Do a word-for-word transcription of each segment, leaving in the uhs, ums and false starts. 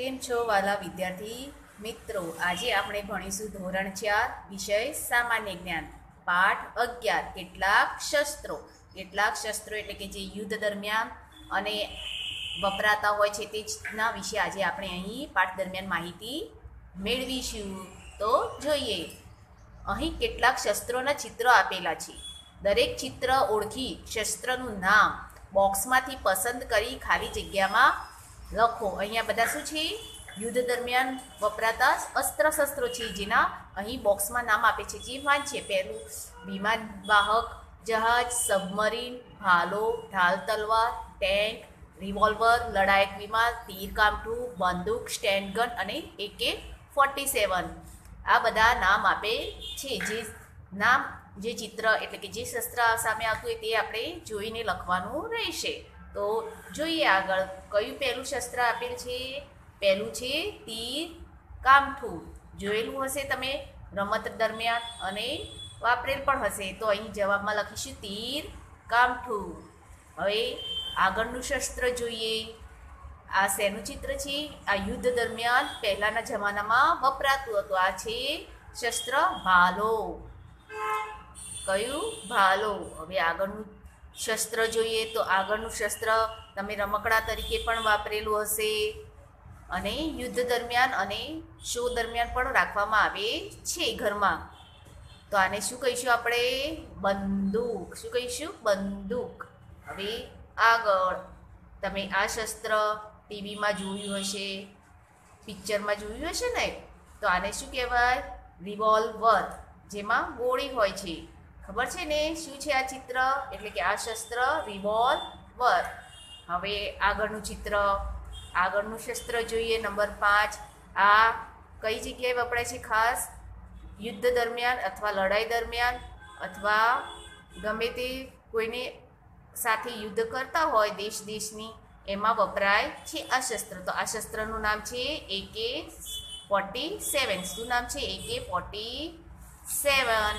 કેમ છો વાલા વિદ્યાર્થી મિત્રો? આજે આપણે ભણીશું ધોરણ ચાર વિષય સામાન્ય જ્ઞાન પાઠ અગિયાર કેટલાક શસ્ત્રો. કેટલાક શસ્ત્રો એટલે કે જે યુદ્ધ દરમિયાન અને વપરાતા હોય છે તેના વિશે આજે આપણે અહીં પાઠ દરમિયાન માહિતી મેળવીશું. તો જોઈએ, અહીં કેટલાક શસ્ત્રોના ચિત્રો આપેલા છે. દરેક ચિત્ર ઓળખી શસ્ત્રનું નામ બોક્સમાંથી પસંદ કરી ખાલી જગ્યામાં લખો. અહીંયા બધા શું છે? યુદ્ધ દરમિયાન વપરાતા અસ્ત્ર શસ્ત્રો છે, જેના અહીં બોક્સમાં નામ આપે છે. જે વાંચીએ. પહેલું વિમાન વાહક જહાજ, સબમરીન, ભાલો, ઢાલ તલવાર, ટેન્ક, રિવોલ્વર, લડાયક વિમાન, તીર કામઠું, બંદૂક, સ્ટેન્ડ ગન અને એ કે ફોર્ટી સેવન. આ બધા નામ આપે છે. જે નામ જે ચિત્ર એટલે કે જે શસ્ત્ર સામે આવતું હોય તે આપણે જોઈને લખવાનું રહેશે. તો જોઈએ આગળ કયું પહેલું શસ્ત્ર આપેલ છે. પહેલું છે તીર કામઠું. જોયેલું હશે તમે રમત દરમિયાન અને વાપરેલ પણ હશે. તો અહીં જવાબમાં લખીશું તીર કામઠું. હવે આગળનું શસ્ત્ર જોઈએ. આ શેનું ચિત્ર છે? આ યુદ્ધ દરમિયાન પહેલાંના જમાનામાં વપરાતું હતું. આ છે શસ્ત્ર ભાલો. કયું? ભાલો. હવે આગળનું શસ્ત્ર જોઈએ. તો આગળનું શસ્ત્ર તમે રમકડા તરીકે પણ વાપરેલું હશે અને યુદ્ધ દરમિયાન અને શો દરમિયાન પણ રાખવામાં આવે છે ઘરમાં. તો આને શું કહીશું આપણે? બંદૂક. શું કહીશું? બંદૂક. હવે આગળ તમે આ શસ્ત્ર ટીવીમાં જોયું હશે, પિક્ચરમાં જોયું હશે ને? તો આને શું કહેવાય? રિવોલ્વર, જેમાં ગોળી હોય છે. ખબર છે ને શું છે આ ચિત્ર? એટલે કે આ શસ્ત્ર રિવોલ્વર. હવે આગળનું ચિત્ર, આગળનું શસ્ત્ર જોઈએ. નંબર પાંચ. આ કઈ જગ્યાએ વપરાય છે? ખાસ યુદ્ધ દરમિયાન અથવા લડાઈ દરમિયાન અથવા ગમે તે કોઈને સાથે યુદ્ધ કરતા હોય દેશ દેશની, એમાં વપરાય છે આ શસ્ત્ર. તો આ શસ્ત્રનું નામ છે એ કે ફોર્ટી સેવન. શું નામ છે? એ કે ફોર્ટી સેવન.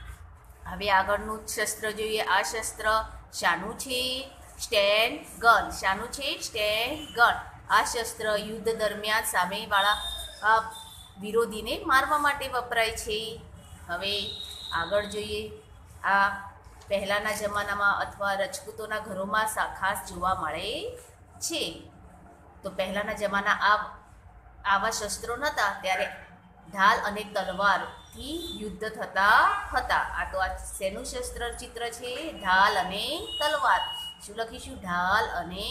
હવે આગળનું શસ્ત્ર જોઈએ. આ શસ્ત્ર શાનું છે? Stand gun. શાનું છે? Stand gun. આ શસ્ત્ર યુદ્ધ દરમિયાન સામેવાળા વિરોધીને મારવા માટે વપરાય છે. હવે આગળ જોઈએ. આ પહેલાંના જમાનામાં અથવા રજપૂતોના ઘરોમાં ખાસ જોવા મળે છે. તો પહેલાંના જમાના આ આવા શસ્ત્રો નહોતા, ત્યારે ઢાલ અને તલવારથી યુદ્ધ થતા હતા. આ તો આ શેનું શસ્ત્ર ચિત્ર છે? ઢાલ અને તલવાર. શું લખીશું? ઢાલ અને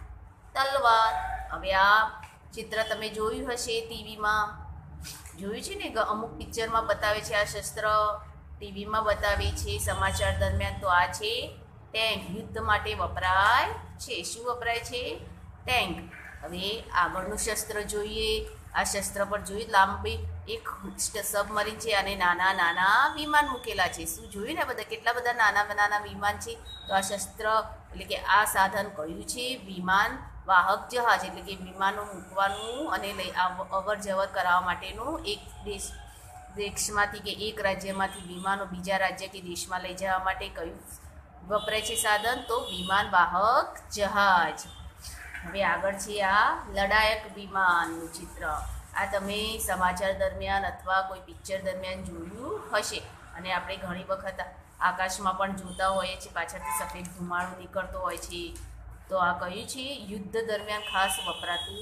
તલવાર. હવે આ ચિત્ર તમે જોયું હશે ટીવીમાં. જોયું છે ને? અમુક પિક્ચરમાં બતાવે છે આ શસ્ત્ર, ટીવીમાં બતાવે છે સમાચાર દરમિયાન. તો આ છે ટેન્ક. યુદ્ધ માટે વપરાય છે. શું વપરાય છે? ટેન્ક. હવે આગળનું શસ્ત્ર જોઈએ. આ શસ્ત્ર પર જોઈએ લાંબી એક સબમરીન છે અને નાના નાના વિમાન મૂકેલા છે. શું જોયું ને બધા? કેટલા બધા નાના નાના વિમાન છે. તો આ શસ્ત્ર એટલે કે આ સાધન કયું છે? વિમાન વાહક જહાજ. એટલે કે વિમાનો મૂકવાનું અને લઈ અવર જવર કરાવવા માટેનું એક દેશ દેશમાંથી કે એક રાજ્યમાંથી વિમાનો બીજા રાજ્ય કે દેશમાં લઈ જવા માટે કયું વપરાય છે સાધન? તો વિમાન વાહક જહાજ. હવે આગળ છે આ લડાયક વિમાનનું ચિત્ર. આ તમે સમાચાર દરમિયાન અથવા કોઈ પિક્ચર દરમિયાન જોયું હશે અને આપણે ઘણી વખત આકાશમાં પણ જોતા હોઈએ છીએ. પાછળથી સફેદ ધુમાડો નીકળતો હોય છે. તો આ કયું છે? યુદ્ધ દરમિયાન ખાસ વપરાતું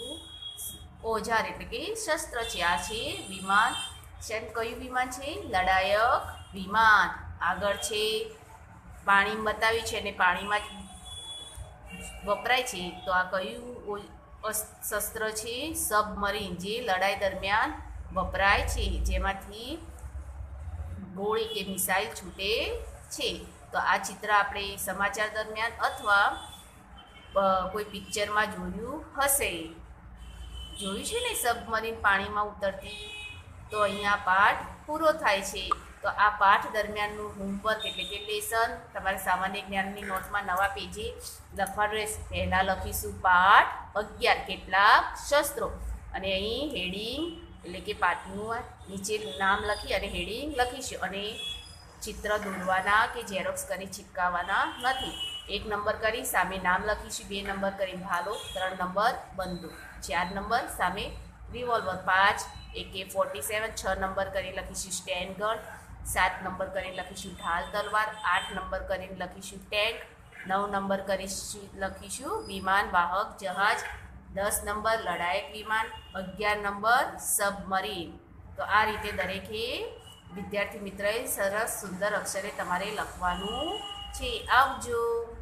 ઓજાર એટલે કે શસ્ત્ર છે. આ છે વિમાન. શેન કયું વિમાન છે? લડાયક વિમાન. આગળ છે પાણી બતાવ્યું છે અને પાણીમાં વપરાય છે. તો આ કયું શસ્ત્ર છે? સબમરીન, જે લડાઈ દરમિયાન વપરાય છે, જેમાંથી ગોળી કે મિસાઇલ છૂટે છે. તો આ ચિત્ર આપણે સમાચાર દરમિયાન અથવા કોઈ પિક્ચરમાં જોયું હશે. જોયું છે ને સબમરીન પાણીમાં ઉતરતી? તો અહીંયા પાઠ પૂરો થાય છે. તો આ પાઠ દરમિયાનનું હોમવર્ક એટલે કે લેસન તમારે સામાન્ય જ્ઞાનની નોટમાં નવા પેજે લખવાનું રહેશે. પહેલાં લખીશું પાઠ અગિયાર કેટલાક શસ્ત્રો, અને અહીં હેડિંગ એટલે કે પાઠનું નીચે નામ લખી અને હેડિંગ લખીશું. અને ચિત્ર દોરવાના કે ઝેરોક્સ કરી ચિપકાવવાના નથી. એક નંબર કરી સામે નામ લખીશું, બે નંબર કરી ભાલો, ત્રણ નંબર બંદૂક, ચાર નંબર સામે રિવોલ્વર પાંચ, એકે ફોર્ટી સેવન, છ નંબર કરીને લખીશું સ્ટેન ગન, સાત નંબર કરીને લખીશું ઢાલ તલવાર, આઠ નંબર કરીને લખીશું ટેન્ક, નવ નંબર કરીશું લખીશું વિમાન વાહક જહાજ, દસ નંબર લડાયક વિમાન, અગિયાર નંબર સબમરીન. તો આ રીતે દરેકે વિદ્યાર્થી મિત્રએ સરસ સુંદર અક્ષરે તમારે લખવાનું છે. આવજો.